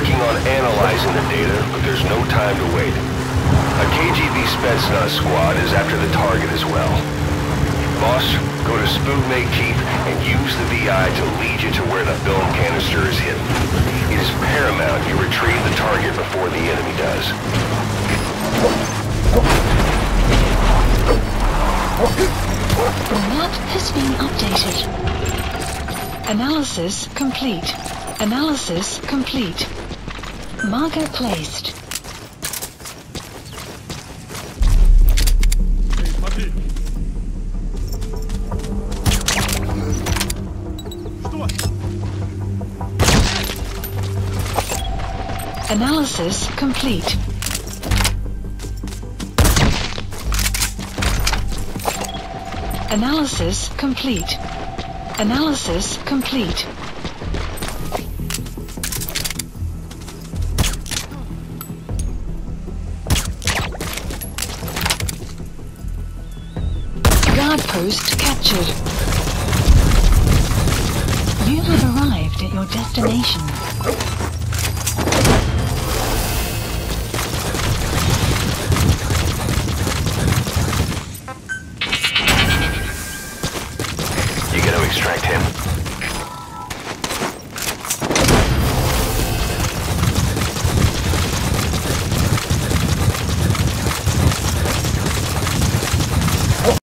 working on analyzing the data, but there's no time to wait. A KGB Spetsnaz squad is after the target as well. Boss, go to Spugmey Keep and use the VI to lead you to where the film canister is hidden. It is paramount you retrieve the target before the enemy does. The map has been updated. Analysis complete. Analysis complete. Marker placed. Analysis complete. Analysis complete. Analysis complete. Gaurdpost captured. You have arrived at your destination.